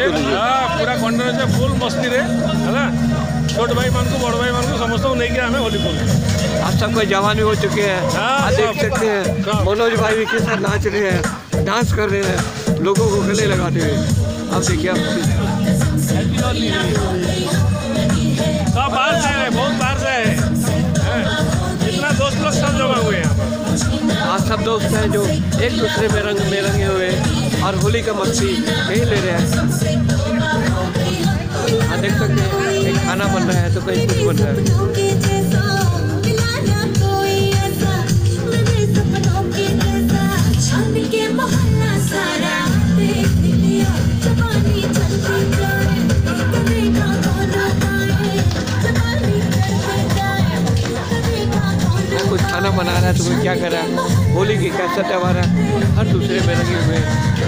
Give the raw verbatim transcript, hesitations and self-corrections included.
पूरा कंडर से फुल मस्ती रे है छोट भाई मान को बड़ भाई मान को समस्त को लेके हमें होली खेल। आज सबको जवानी हो चुके हैं, आप देख सकते हैं मनोज भाई भी के साथ नाच रहे हैं, डांस कर रहे हैं, लोगों को गले लगाते हुए। आप देखिए आप सब बाहर से है, बहुत बाहर से है, इतना दोस्त लोग सब जमा हुए हैं। आज सब दोस्त हैं जो एक दूसरे में रंग में रंगे हुए और होली का मस्ती यही ले रहे हैं। आप देख सकते हैं कहीं खाना बन रहा है तो कहीं कुछ बन रहा है। कुछ खाना बना रहा है तो कोई क्या कर रहा है। होली की कैसा त्यौहार है, हर दूसरे में रंगे हुए